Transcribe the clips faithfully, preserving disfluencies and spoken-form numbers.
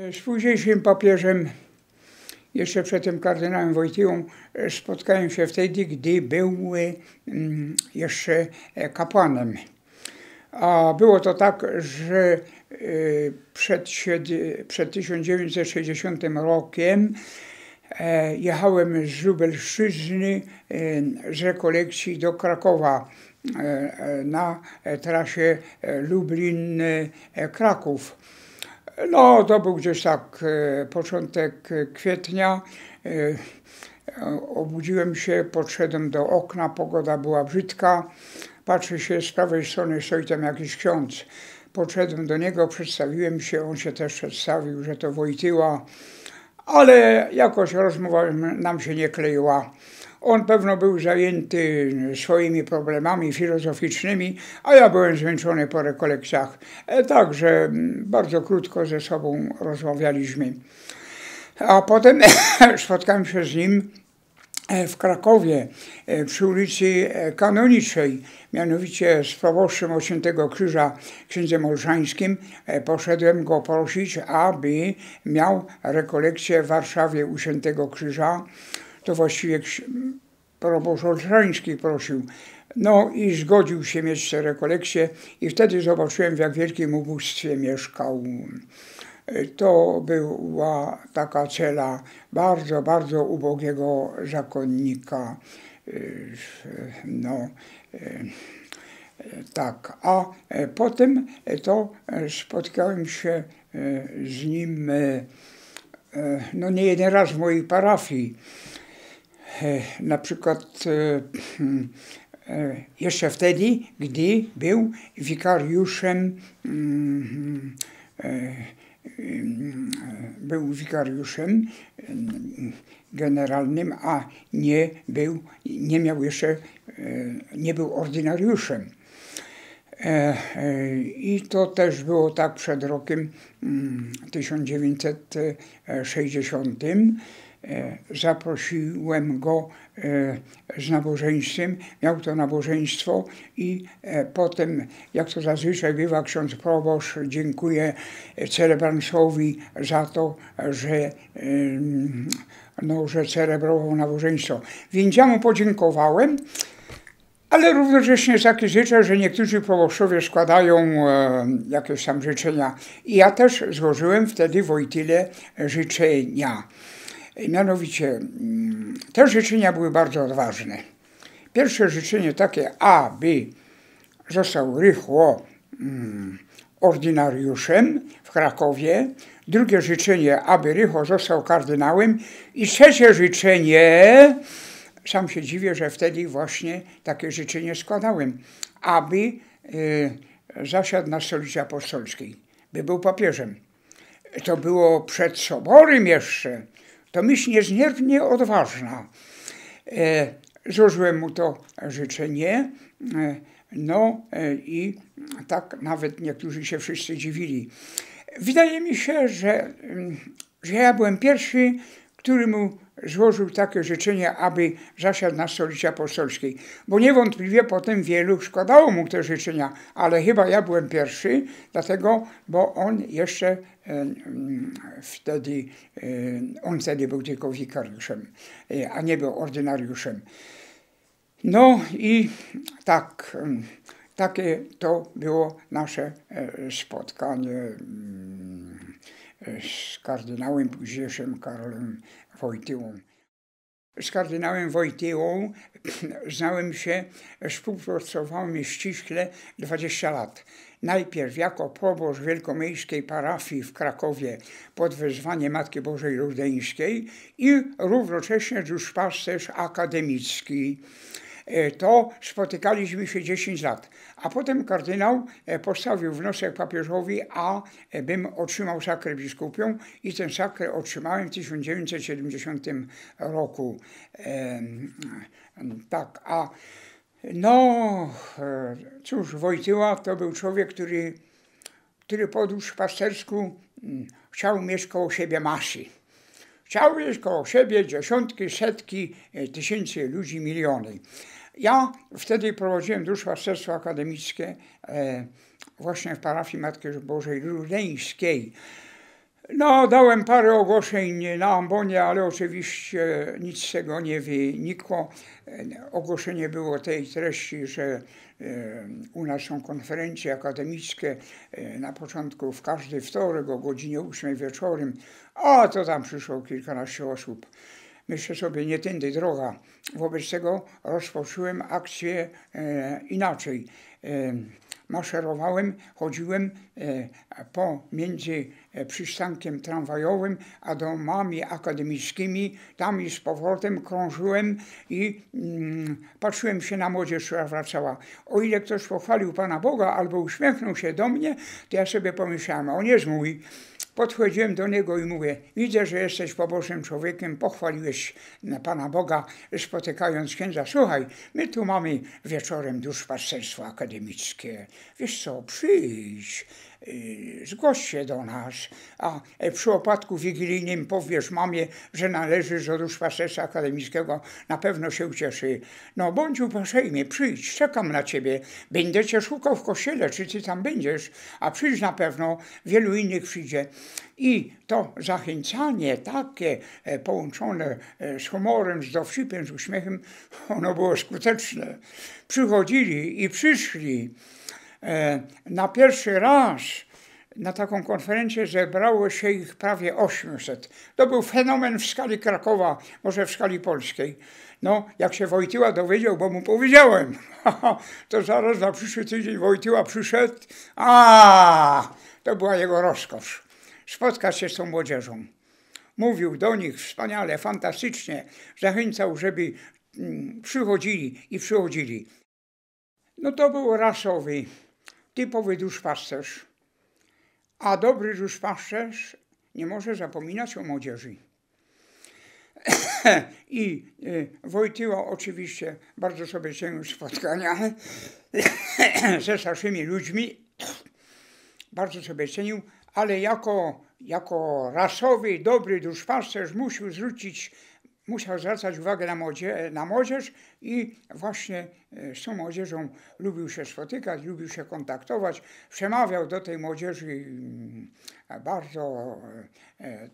Z późniejszym papieżem, jeszcze przed tym kardynałem Wojtyłą, spotkałem się wtedy, gdy był jeszcze kapłanem. A było to tak, że przed, przed tysiąc dziewięćset sześćdziesiątym rokiem jechałem z Lubelszczyzny z rekolekcji do Krakowa na trasie Lublin-Kraków. No, to był gdzieś tak początek kwietnia. Obudziłem się, podszedłem do okna, pogoda była brzydka. Patrzę się, z prawej strony stoi tam jakiś ksiądz. Podszedłem do niego, przedstawiłem się, on się też przedstawił, że to Wojtyła, ale jakoś rozmowa nam się nie kleiła. On pewno był zajęty swoimi problemami filozoficznymi, a ja byłem zmęczony po rekolekcjach. Także bardzo krótko ze sobą rozmawialiśmy. A potem spotkałem się z nim w Krakowie, przy ulicy Kanonicznej, mianowicie z proboszczem od Świętego Krzyża, księdzem Olszańskim. Poszedłem go prosić, aby miał rekolekcję w Warszawie u Świętego Krzyża. To właściwie proboszcz Olszański prosił. No i zgodził się mieć tę rekolekcję i wtedy zobaczyłem, w jak wielkim ubóstwie mieszkał. To była taka cela bardzo, bardzo ubogiego zakonnika. No, tak. A potem to spotkałem się z nim no nie jeden raz w mojej parafii. Na przykład jeszcze wtedy, gdy był wikariuszem był wikariuszem generalnym, a nie był, nie miał jeszcze, nie był ordynariuszem. I to też było tak przed rokiem tysiąc dziewięćset sześćdziesiątym. Zaprosiłem go z nabożeństwem, miał to nabożeństwo i potem, jak to zazwyczaj bywa, ksiądz proboszcz dziękuję celebransowi za to, że, no, że celebrował nabożeństwo. Więc ja mu podziękowałem, ale równocześnie takie życzę, że niektórzy proboszczowie składają e, jakieś tam życzenia. I ja też złożyłem wtedy Wojtyle życzenia. Mianowicie te życzenia były bardzo odważne. Pierwsze życzenie takie, aby został rychło mm, ordynariuszem w Krakowie. Drugie życzenie, aby rychło został kardynałem. I trzecie życzenie, sam się dziwię, że wtedy właśnie takie życzenie składałem, aby y, zasiadł na stolicy apostolskiej, by był papieżem. To było przed soborem jeszcze. To myśl niezmiernie odważna. E, złożyłem mu to życzenie, e, no e, i tak nawet niektórzy się wszyscy dziwili. Wydaje mi się, że, że ja byłem pierwszy, który mu złożył takie życzenie, aby zasiadł na stolicy apostolskiej. Bo niewątpliwie potem wielu składało mu te życzenia, ale chyba ja byłem pierwszy, dlatego, bo on jeszcze e, wtedy, e, on wtedy był tylko wikariuszem, e, a nie był ordynariuszem. No i tak, takie to było nasze e, spotkanie e, z kardynałem późniejszym Karolem Wojtyłą. Z kardynałem Wojtyłą znałem się, współpracowałem ściśle dwadzieścia lat. Najpierw jako proboszcz wielkomiejskiej parafii w Krakowie pod wezwaniem Matki Bożej Ludeńskiej i równocześnie duszpasterz akademicki. To spotykaliśmy się dziesięć lat, a potem kardynał postawił wniosek papieżowi, a bym otrzymał sakrę biskupią i ten sakrę otrzymałem w tysiąc dziewięćset siedemdziesiątym roku. Tak, a no cóż, Wojtyła to był człowiek, który, który po duszpastersku chciał mieć koło siebie masy. Chciał mieć koło siebie dziesiątki, setki tysięcy ludzi, miliony. Ja wtedy prowadziłem duszpasterstwo akademickie e, właśnie w parafii Matki Bożej Ludeńskiej. No, dałem parę ogłoszeń na ambonie, ale oczywiście nic z tego nie wynikło. Ogłoszenie było tej treści, że e, u nas są konferencje akademickie e, na początku w każdy wtorek o godzinie ósmej wieczorem, a to tam przyszło kilkanaście osób. Myślę sobie, nie tędy droga. Wobec tego rozpocząłem akcję e, inaczej. E, Maszerowałem, chodziłem e, pomiędzy przystankiem tramwajowym a domami akademickimi, tam i z powrotem krążyłem i mm, patrzyłem się na młodzież, która wracała. O ile ktoś pochwalił Pana Boga albo uśmiechnął się do mnie, to ja sobie pomyślałem, on jest mój. Podchodziłem do niego i mówię, widzę, że jesteś pobożnym człowiekiem, pochwaliłeś Pana Boga, spotykając księdza. Słuchaj, my tu mamy wieczorem duszpasterstwo akademickie. Wiesz co, przyjdź, yy, zgłoś się do nas, a przy opłatku wigilijnym powiesz mamie, że należysz do duszpasterstwa akademickiego, na pewno się ucieszy. No bądź uprzejmy, przyjdź, czekam na ciebie, będę cię szukał w kościele, czy ty tam będziesz, a przyjdź na pewno, wielu innych przyjdzie. I to zachęcanie takie e, połączone e, z humorem, z dowcipem, z uśmiechem, ono było skuteczne. Przychodzili i przyszli. E, na pierwszy raz na taką konferencję zebrało się ich prawie osiemset. To był fenomen w skali Krakowa, może w skali polskiej. No, jak się Wojtyła dowiedział, bo mu powiedziałem, to zaraz na przyszły tydzień Wojtyła przyszedł, a to była jego rozkosz. Spotkać się z tą młodzieżą. Mówił do nich wspaniale, fantastycznie, zachęcał, żeby mm, przychodzili i przychodzili. No to był rasowy, typowy duszpasterz. A dobry duszpasterz nie może zapominać o młodzieży. I y, Wojtyła oczywiście bardzo sobie cenił spotkania ze starszymi ludźmi, bardzo sobie cenił, ale jako, jako rasowy, dobry duszpasterz musiał zwrócić, musiał zwracać uwagę na, młodzie, na młodzież i właśnie z tą młodzieżą lubił się spotykać, lubił się kontaktować, przemawiał do tej młodzieży bardzo e, e,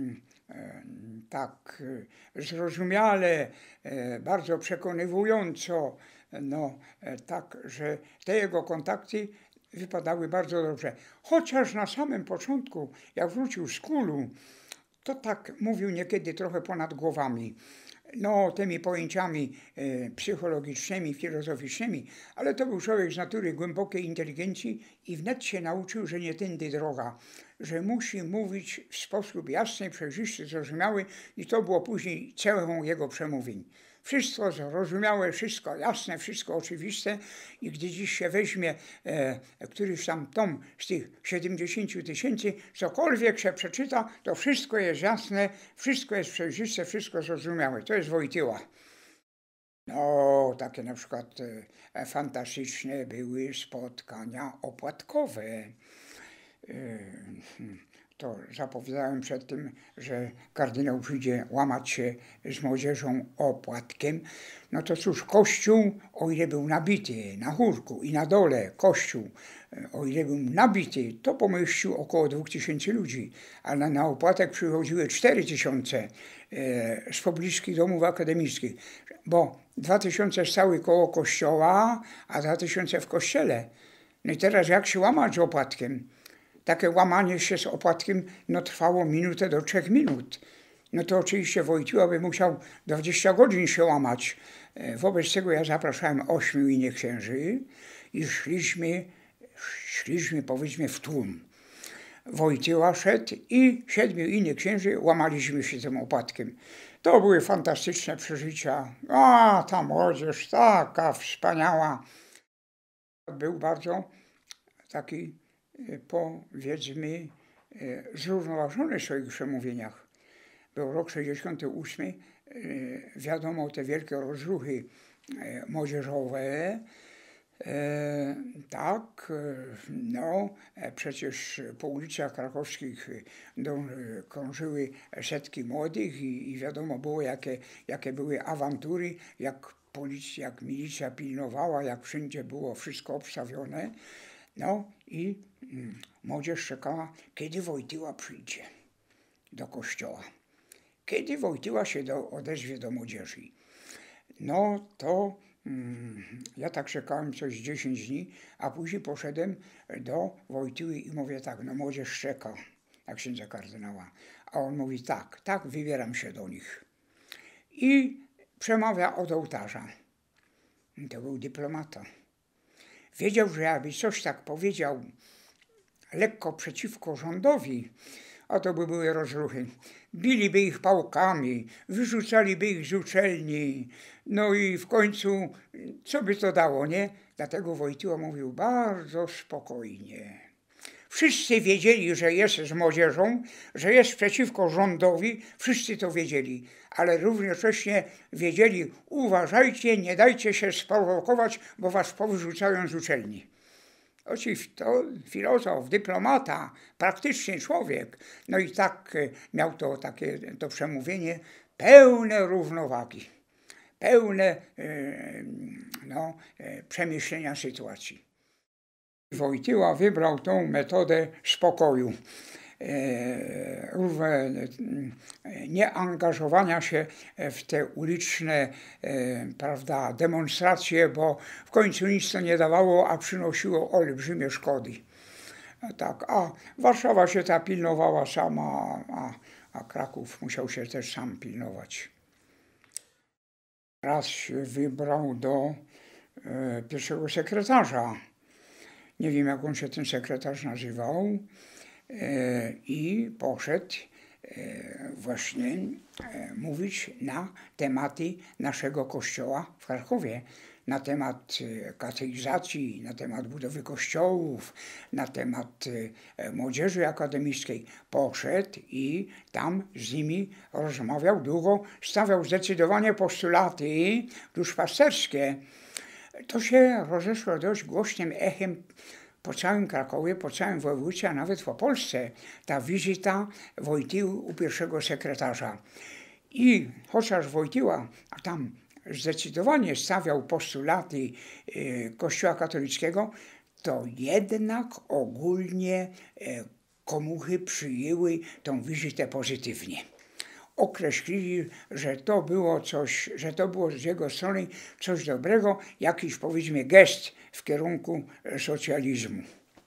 tak zrozumiale, e, bardzo przekonywująco, no tak, że te jego kontakty wypadały bardzo dobrze. Chociaż na samym początku, jak wrócił z kulu, to tak mówił niekiedy trochę ponad głowami. No, tymi pojęciami e, psychologicznymi, filozoficznymi, ale to był człowiek z natury głębokiej inteligencji i wnet się nauczył, że nie tędy droga, że musi mówić w sposób jasny, przejrzysty, zrozumiały i to było później cechą jego przemówień. Wszystko zrozumiałe, wszystko jasne, wszystko oczywiste i gdy dziś się weźmie e, któryś tam tom z tych siedemdziesięciu tysięcy, cokolwiek się przeczyta, to wszystko jest jasne, wszystko jest przejrzyste, wszystko zrozumiałe. To jest Wojtyła. No, takie na przykład e, fantastyczne były spotkania opłatkowe. E, To zapowiadałem przed tym, że kardynał przyjdzie łamać się z młodzieżą opłatkiem. No to cóż, kościół, o ile był nabity na chórku i na dole kościół, o ile był nabity, to pomieścił około dwóch tysięcy ludzi, ale na opłatek przychodziły cztery tysiące e, z pobliskich domów akademickich, bo dwa tysiące stały koło kościoła, a dwa tysiące w kościele. No i teraz jak się łamać z opłatkiem? Takie łamanie się z opłatkiem no, trwało minutę do trzech minut. No to oczywiście Wojtyła by musiał dwadzieścia godzin się łamać. Wobec tego ja zapraszałem ośmiu innych księży i szliśmy, szliśmy powiedzmy w tłum. Wojtyła szedł i siedmiu innych księży łamaliśmy się tym opłatkiem. To były fantastyczne przeżycia. A, ta młodzież taka wspaniała. Był bardzo taki, powiedzmy, zrównoważony w swoich przemówieniach. Był rok sześćdziesiąty ósmy, wiadomo, te wielkie rozruchy młodzieżowe. E, tak, no, przecież po ulicach krakowskich krążyły setki młodych i, i wiadomo było, jakie, jakie były awantury, jak policja, jak milicja pilnowała, jak wszędzie było wszystko obstawione. No i mm, młodzież czekała, kiedy Wojtyła przyjdzie. do kościoła. Kiedy Wojtyła się do, odezwie do młodzieży? No to mm, ja tak czekałem coś dziesięć dni, a później poszedłem do Wojtyły i mówię tak, no młodzież czeka na księdza kardynała. A on mówi tak, tak, wybieram się do nich. I przemawia od ołtarza. To był dyplomata. Wiedział, że jakby coś tak powiedział lekko przeciwko rządowi, a to by były rozruchy. Biliby ich pałkami, wyrzucaliby ich z uczelni, no i w końcu co by to dało, nie? Dlatego Wojtyła mówił bardzo spokojnie. Wszyscy wiedzieli, że jest z młodzieżą, że jest przeciwko rządowi, wszyscy to wiedzieli, ale równocześnie wiedzieli, uważajcie, nie dajcie się sprowokować, bo was powyrzucają z uczelni. Oczywiście to filozof, dyplomata, praktyczny człowiek. No i tak miał to takie to przemówienie pełne równowagi, pełne no, przemyślenia sytuacji. Wojtyła wybrał tą metodę spokoju, nieangażowania się w te uliczne prawda, demonstracje, bo w końcu nic to nie dawało, a przynosiło olbrzymie szkody. Tak, a Warszawa się ta pilnowała sama, a, a Kraków musiał się też sam pilnować. Raz się wybrał do e, pierwszego sekretarza. Nie wiem, jak on się ten sekretarz nazywał. E, I poszedł e, właśnie e, mówić na tematy naszego kościoła w Krakowie. Na temat kateizacji, na temat budowy kościołów, na temat e, młodzieży akademickiej. Poszedł i tam z nimi rozmawiał długo, stawiał zdecydowanie postulaty duszpasterskie. To się rozeszło dość głośnym echem po całym Krakowie, po całym województwie, a nawet po Polsce, ta wizyta Wojtyły u pierwszego sekretarza. I chociaż Wojtyła tam zdecydowanie stawiał postulaty y, Kościoła katolickiego, to jednak ogólnie y, komuchy przyjęły tą wizytę pozytywnie. Określili, że to było coś, że to było z jego strony coś dobrego, jakiś powiedzmy gest w kierunku socjalizmu.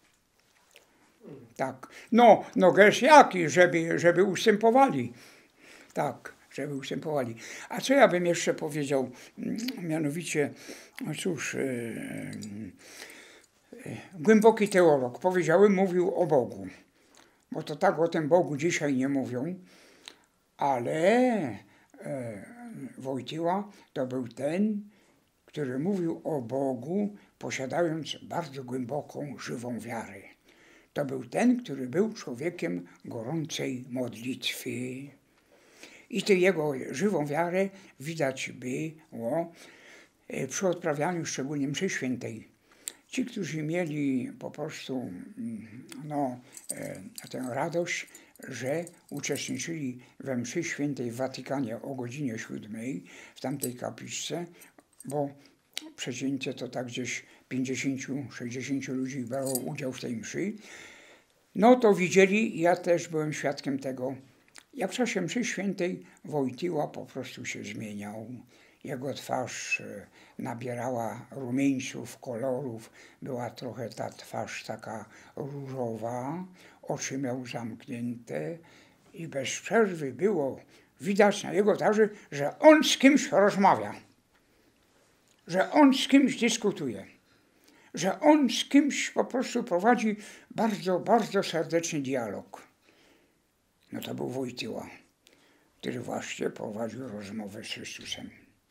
Tak, no, no gest jaki, żeby, żeby ustępowali. Tak, żeby ustępowali. A co ja bym jeszcze powiedział? Mianowicie, no cóż, yy, yy, głęboki teolog, powiedziałem, mówił o Bogu. Bo to tak o tym Bogu dzisiaj nie mówią. Ale e, Wojtyła to był ten, który mówił o Bogu, posiadając bardzo głęboką, żywą wiarę. To był ten, który był człowiekiem gorącej modlitwy. I tę jego żywą wiarę widać było przy odprawianiu szczególnie mszy świętej. Ci, którzy mieli po prostu no, tę radość, że uczestniczyli we mszy świętej w Watykanie o godzinie siódmej w tamtej kapliczce, bo przeciętnie to tak gdzieś pięćdziesięciu sześćdziesięciu ludzi brało udział w tej mszy, no to widzieli, ja też byłem świadkiem tego, jak w czasie mszy świętej Wojtyła po prostu się zmieniał. Jego twarz nabierała rumieńców, kolorów, była trochę ta twarz taka różowa, oczy miał zamknięte i bez przerwy było widać na jego twarzy, że on z kimś rozmawia, że on z kimś dyskutuje, że on z kimś po prostu prowadzi bardzo, bardzo serdeczny dialog. No to był Wojtyła, który właśnie prowadził rozmowę z Chrystusem,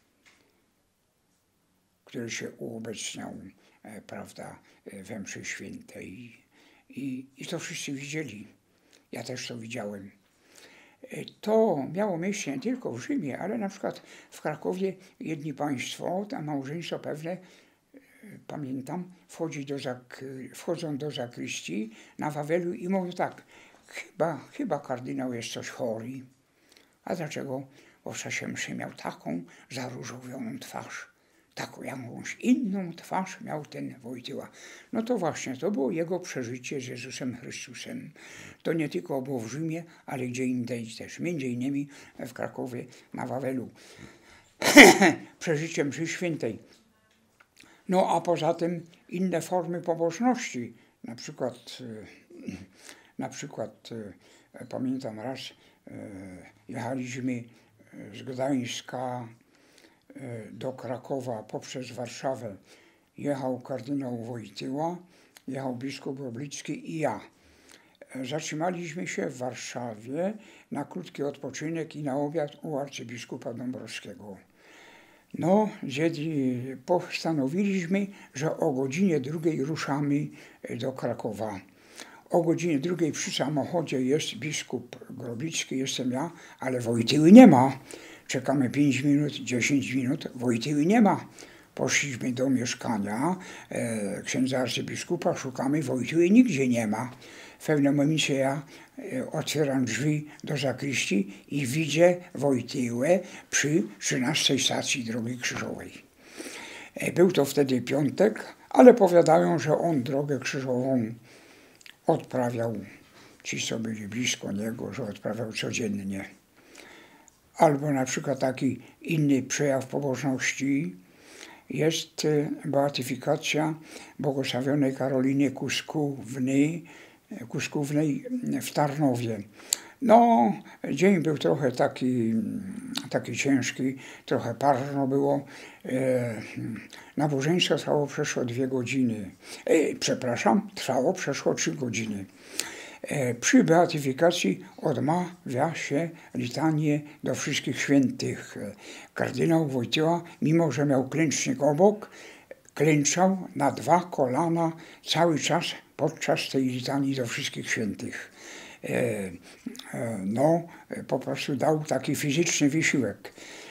który się uobecniał, e, prawda, we mszy świętej. I, I to wszyscy widzieli. Ja też to widziałem. E, to miało miejsce nie tylko w Rzymie, ale na przykład w Krakowie jedni państwo, tam małżeństwo pewne, e, pamiętam, wchodzi do zak wchodzą do zakrystii na Wawelu i mówią tak, chyba, chyba kardynał jest coś chory. A dlaczego? Bo w czasie mszy miał taką zaróżowioną twarz. taką jakąś inną twarz miał ten Wojtyła. No to właśnie, to było jego przeżycie z Jezusem Chrystusem. To nie tylko było w Rzymie, ale gdzie indziej też, między innymi w Krakowie na Wawelu. Przeżycie mszy świętej. No a poza tym inne formy pobożności. Na przykład, na przykład pamiętam raz jechaliśmy z Gdańska do Krakowa poprzez Warszawę. Jechał kardynał Wojtyła, jechał biskup Roblicki i ja. Zatrzymaliśmy się w Warszawie na krótki odpoczynek i na obiad u arcybiskupa Dąbrowskiego. No, zjedli, postanowiliśmy, że o godzinie drugiej ruszamy do Krakowa. O godzinie drugiej przy samochodzie jest biskup Grobicki, jestem ja, ale Wojtyły nie ma. Czekamy pięć minut, dziesięć minut, Wojtyły nie ma. Poszliśmy do mieszkania e, księdza arcybiskupa, szukamy, Wojtyły nigdzie nie ma. W pewnym momencie ja e, otwieram drzwi do zakrystii i widzę Wojtyłę przy trzynastej stacji Drogi Krzyżowej. E, był to wtedy piątek, ale powiadają, że on drogę krzyżową odprawiał, ci co byli blisko niego, że odprawiał codziennie. Albo na przykład taki inny przejaw pobożności jest beatyfikacja błogosławionej Karoliny Kuskównej, Kuskównej w Tarnowie. No, dzień był trochę taki, taki ciężki, trochę parno było. E, nabożeństwo trwało przeszło dwie godziny. E, przepraszam, trwało przeszło trzy godziny. E, przy beatyfikacji odmawia się litanię do wszystkich świętych. Kardynał Wojtyła, mimo że miał klęcznik obok, klęczał na dwa kolana cały czas podczas tej litanii do wszystkich świętych. E, e, no, po prostu dał taki fizyczny wysiłek.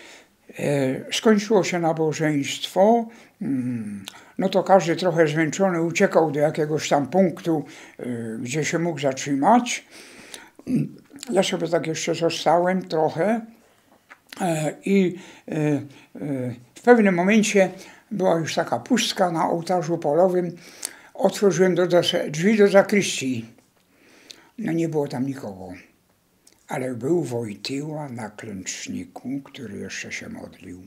E, skończyło się nabożeństwo, mm, no to każdy trochę zmęczony uciekał do jakiegoś tam punktu, e, gdzie się mógł zatrzymać. Ja sobie tak jeszcze zostałem trochę e, i e, e, w pewnym momencie była już taka pustka na ołtarzu polowym. Otworzyłem do, do, drzwi do zakrystii. No nie było tam nikogo, ale był Wojtyła na klęczniku, który jeszcze się modlił.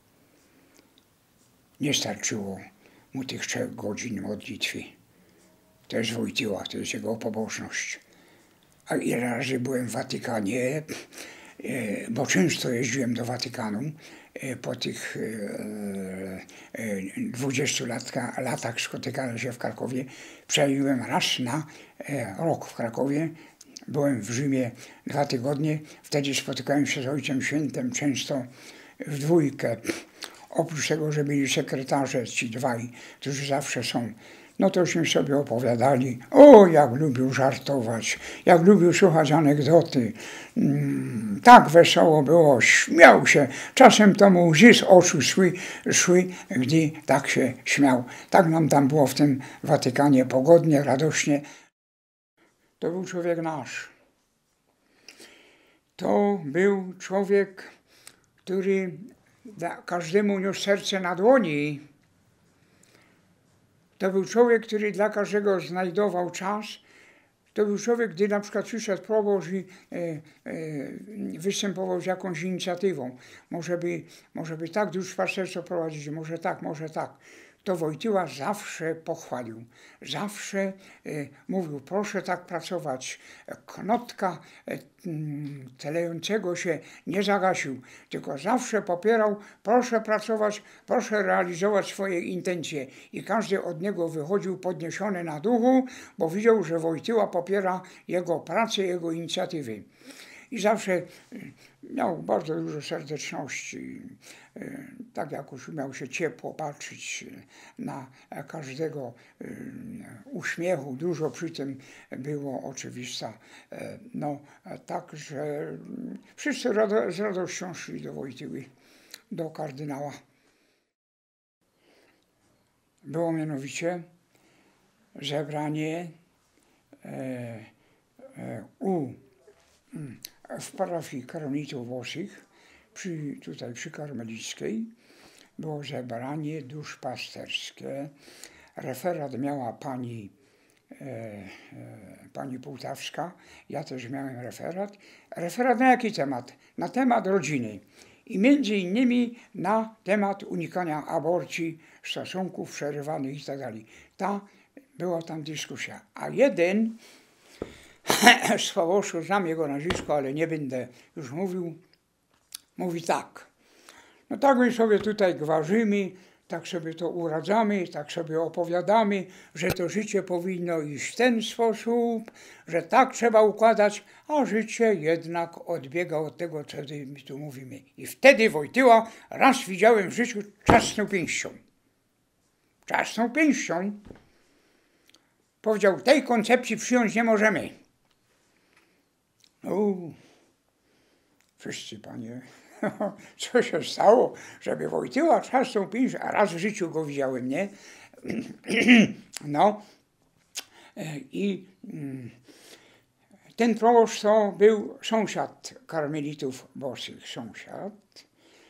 Nie starczyło mu tych trzech godzin modlitwy. To jest Wojtyła, to jest jego pobożność. A ile razy byłem w Watykanie, bo często jeździłem do Watykanu po tych dwudziestu latach spotykania się w Krakowie. Przebyłem raz na rok w Krakowie. Byłem w Rzymie dwa tygodnie. Wtedy spotykałem się z Ojcem Świętym często w dwójkę. Oprócz tego, że byli sekretarze, ci dwaj, którzy zawsze są, no tośmy sobie opowiadali, o jak lubił żartować, jak lubił słuchać anegdoty. Mm, tak wesoło było, śmiał się. Czasem to mu łzy z oczu szły, szły, gdy tak się śmiał. Tak nam tam było w tym Watykanie pogodnie, radośnie. To był człowiek nasz. To był człowiek, który każdemu niósł serce na dłoni. To był człowiek, który dla każdego znajdował czas. To był człowiek, gdy na przykład przyszedł proboszcz i e, e, występował z jakąś inicjatywą. Może by, może by tak duszpasterstwo prowadzić, może tak, może tak. To Wojtyła zawsze pochwalił. Zawsze e, mówił, proszę tak pracować. Knotka e, telejącego się nie zagasił, tylko zawsze popierał, proszę pracować, proszę realizować swoje intencje. I każdy od niego wychodził podniesiony na duchu, bo widział, że Wojtyła popiera jego pracę, jego inicjatywy. I zawsze miał bardzo dużo serdeczności. Tak jakoś umiał się ciepło patrzeć na każdego, uśmiechu. Dużo przy tym było oczywista. No, tak, że wszyscy rado, z radością szli do Wojtyły, do kardynała. Było mianowicie zebranie e, e, u w parafii Karmelitów Włosich, przy, tutaj przy Karmelickiej. było zebranie duszpasterskie. Referat miała pani, e, e, pani Półtawska, ja też miałem referat. Referat na jaki temat? Na temat rodziny. I między innymi na temat unikania aborcji, stosunków przerywanych i tak dalej. Ta była tam dyskusja. A jeden z Fałoszu, znam jego nazwisko, ale nie będę już mówił, mówi tak. No tak my sobie tutaj gwarzymy, tak sobie to uradzamy, tak sobie opowiadamy, że to życie powinno iść w ten sposób, że tak trzeba układać, a życie jednak odbiega od tego, co my tu mówimy. I wtedy Wojtyła raz widziałem w życiu trzasnął pięścią. Trzasnął pięścią. Powiedział, tej koncepcji przyjąć nie możemy. No, wszyscy, panie, co się stało, żeby Wojtyła trzasnął pięścią, a raz w życiu go widziałem, nie? No i ten proboszcz to był sąsiad karmelitów bosych, sąsiad.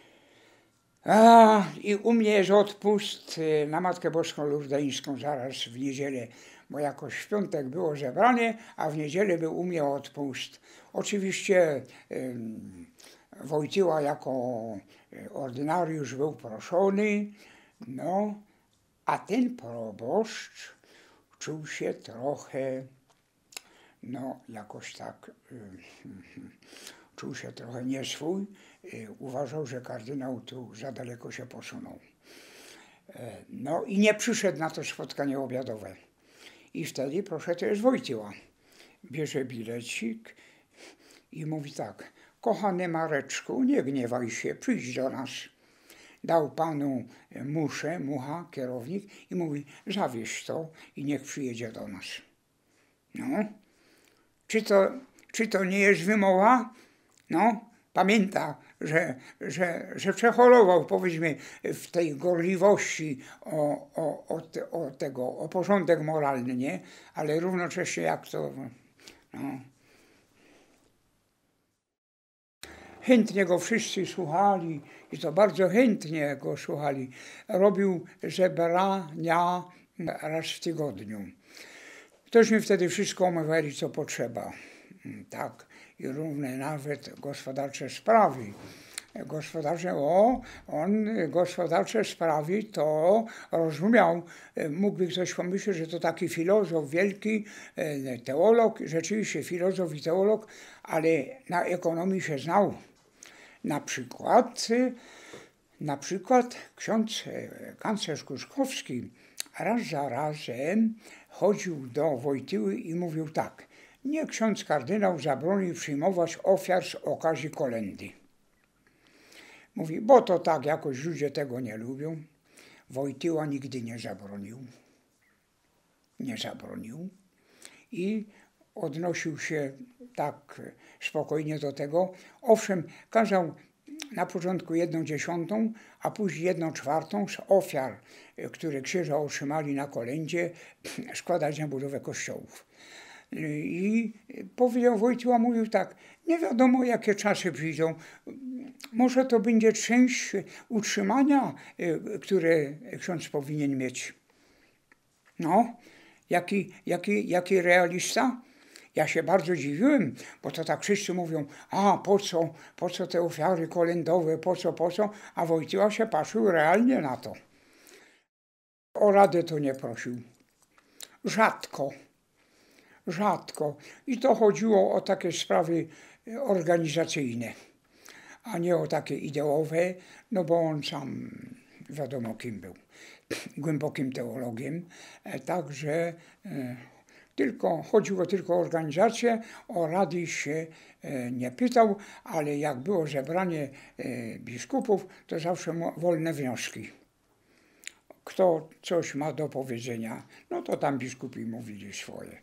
A, i u mnie jest odpust na Matkę Boską Lurdeńską zaraz w niedzielę, bo jakoś w piątek było zebranie, a w niedzielę był u mnie odpust. Oczywiście y, Wojtyła jako ordynariusz był proszony, no, a ten proboszcz czuł się trochę, no, jakoś tak, y, y, czuł się trochę nieswój. Y, uważał, że kardynał tu za daleko się posunął. Y, no i nie przyszedł na to spotkanie obiadowe. I wtedy, proszę, to jest Wojtyła. Bierze bilecik i mówi tak, kochany Mareczku, nie gniewaj się, przyjdź do nas. Dał panu muszę, mucha, kierownik i mówi, zawieź to i niech przyjedzie do nas. No, czy to, czy to nie jest wymowa? No, pamięta, że, że, że przeholował, powiedzmy, w tej gorliwości o, o, o, te, o tego, o porządek moralny, nie? Ale równocześnie jak to, no. Chętnie go wszyscy słuchali i to bardzo chętnie go słuchali. Robił zebrania raz w tygodniu. Tośmy wtedy wszystko omawiali, co potrzeba. Tak, i równe nawet gospodarcze sprawy. Gospodarcze, o, on gospodarcze sprawy to rozumiał. Mógłby ktoś pomyśleć, że to taki filozof wielki, teolog, rzeczywiście filozof i teolog, ale na ekonomii się znał. Na przykład, na przykład ksiądz kanclerz Kuszkowski raz za razem chodził do Wojtyły i mówił tak, nie ksiądz kardynał zabroni przyjmować ofiar z okazji kolędy. Mówi, bo to tak jakoś ludzie tego nie lubią. Wojtyła nigdy nie zabronił. Nie zabronił. I odnosił się tak spokojnie do tego. Owszem, kazał na początku jedną dziesiątą, a później jedną czwartą z ofiar, które księża otrzymali na kolędzie, składać na budowę kościołów. I powiedział Wojtyła, mówił tak, nie wiadomo jakie czasy przyjdą, może to będzie część utrzymania, które ksiądz powinien mieć. No, jaki, jaki, jaki realista? Ja się bardzo dziwiłem, bo to tak wszyscy mówią, a po co, po co te ofiary kolędowe, po co, po co, a Wojtyła się patrzył realnie na to. O radę to nie prosił. Rzadko. Rzadko. I to chodziło o takie sprawy organizacyjne, a nie o takie ideowe, no bo on sam wiadomo kim był. Głębokim teologiem. Także e, tylko, chodziło tylko o organizację, o rady się e, nie pytał, ale jak było zebranie e, biskupów, to zawsze wolne wnioski. Kto coś ma do powiedzenia, no to tam biskupi mówili swoje.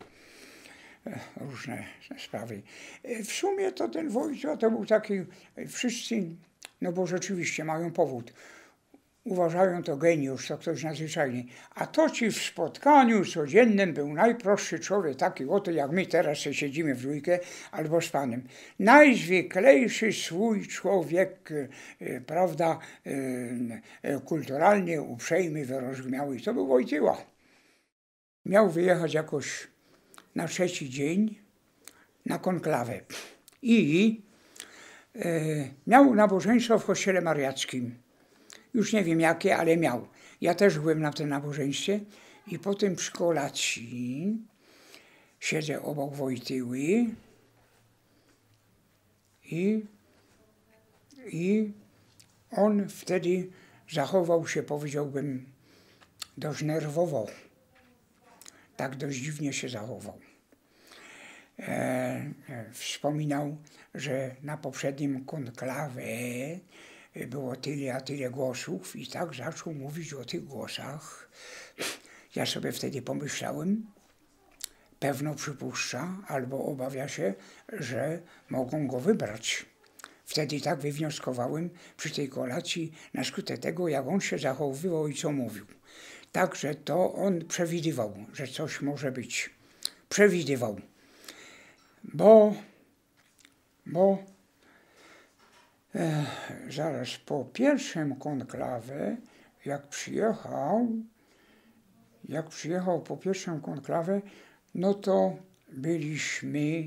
Różne sprawy. W sumie to ten Wojtyła to był taki, wszyscy, no bo rzeczywiście mają powód. uważają to geniusz, to ktoś nadzwyczajny. A to ci w spotkaniu codziennym był najprostszy człowiek, taki oto jak my teraz się siedzimy w dwójkę albo z Panem. Najzwyklejszy swój człowiek, e, prawda, e, kulturalnie uprzejmy, wyrozumiały. To był Wojtyła. Miał wyjechać jakoś na trzeci dzień na konklawę i e, miał nabożeństwo w kościele mariackim. Już nie wiem jakie, ale miał. Ja też byłem na tym nabożeństwie i potem przy kolacji siedzę obok Wojtyły i, i on wtedy zachował się, powiedziałbym, dość nerwowo. Tak dość dziwnie się zachował. E, e, wspominał, że na poprzednim konklawie było tyle a tyle głosów i tak zaczął mówić o tych głosach. Ja sobie wtedy pomyślałem, pewno przypuszcza albo obawia się, że mogą go wybrać. Wtedy tak wywnioskowałem przy tej kolacji na skutek tego, jak on się zachowywał i co mówił. Także to on przewidywał, że coś może być. Przewidywał. Bo, bo e, zaraz po pierwszym konklawie, jak przyjechał, jak przyjechał po pierwszym konklawie, no to byliśmy,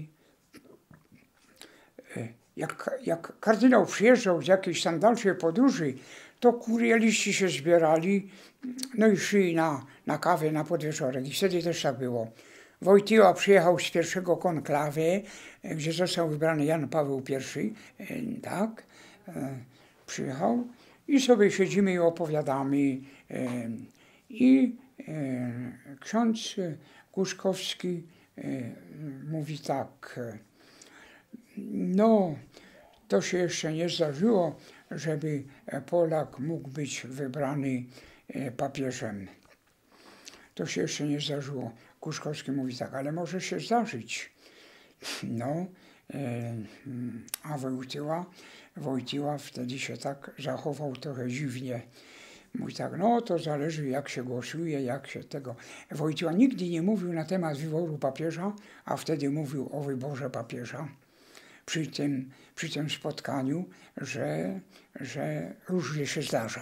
e, jak, jak kardynał przyjeżdżał z jakiejś tam dalszej podróży, to kurieliści się zbierali, no i szli na, na kawę, na podwieczorek. I wtedy też tak było. Wojtyła przyjechał z pierwszego konklawy, gdzie został wybrany Jan Paweł I, tak, przyjechał i sobie siedzimy i opowiadamy. I ksiądz Głuszkowski mówi tak, no to się jeszcze nie zdarzyło, żeby Polak mógł być wybrany papieżem. To się jeszcze nie zdarzyło. Głuszkowski mówi tak, ale może się zdarzyć. No, a Wojtyła, Wojtyła wtedy się tak zachował trochę dziwnie. Mówi tak, no to zależy jak się głosuje, jak się tego. Wojtyła nigdy nie mówił na temat wyboru papieża, a wtedy mówił o wyborze papieża. Przy tym, przy tym spotkaniu, że, że różnie się zdarza.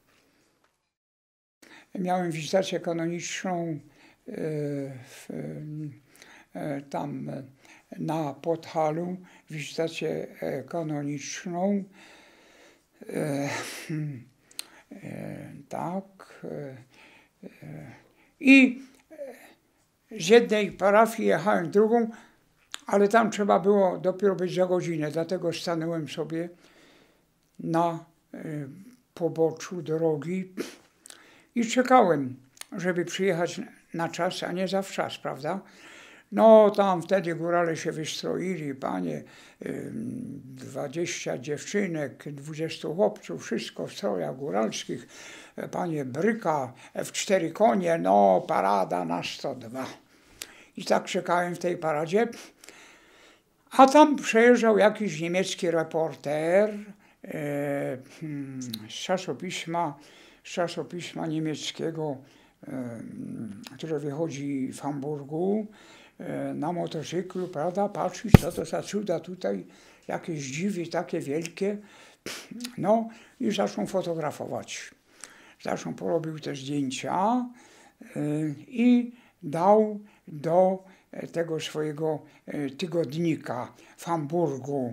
Miałem wizytację kanoniczną e, w, e, tam na Podhalu, wizytację kanoniczną. E, e, tak. E, I z jednej parafii jechałem drugą, ale tam trzeba było dopiero być za godzinę, dlatego stanąłem sobie na y, poboczu drogi i czekałem, żeby przyjechać na czas, a nie zawczas, prawda? No tam wtedy górale się wystroili, panie, y, dwadzieścia dziewczynek, dwudziestu chłopców, wszystko w strojach góralskich, panie bryka, w cztery konie, no parada na sto dwa. I tak czekałem w tej paradzie. A tam przejeżdżał jakiś niemiecki reporter e, hmm, z czasopisma, z czasopisma niemieckiego, e, które wychodzi w Hamburgu, e, na motocyklu, prawda, patrzy, co to za cuda tutaj, jakieś dziwy takie wielkie, no i zaczął fotografować. Zaczął, porobił te zdjęcia e, i dał do tego swojego tygodnika w Hamburgu.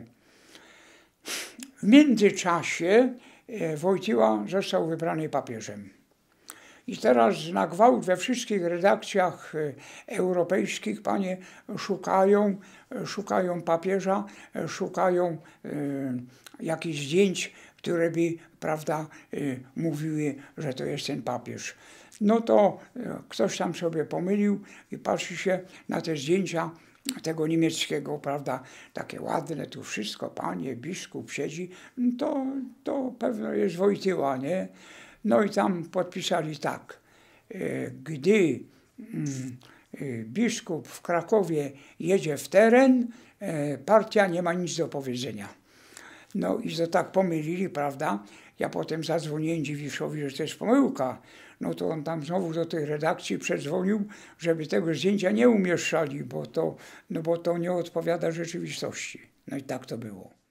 W międzyczasie Wojtyła został wybrany papieżem. I teraz na gwałt we wszystkich redakcjach europejskich, panie, szukają, szukają papieża, szukają y, jakichś zdjęć, które by, prawda, y, mówiły, że to jest ten papież. No to ktoś tam sobie pomylił i patrzy się na te zdjęcia tego niemieckiego, prawda, takie ładne, tu wszystko, panie, biskup siedzi, to, to pewno jest Wojtyła, nie? No i tam podpisali tak, gdy biskup w Krakowie jedzie w teren, partia nie ma nic do powiedzenia. No i to tak pomylili, prawda? Ja potem zadzwoniłem Dziwiszowi, że to jest pomyłka. No to on tam znowu do tej redakcji przedzwonił, żeby tego zdjęcia nie umieszczali, bo to, no bo to nie odpowiada rzeczywistości. No i tak to było.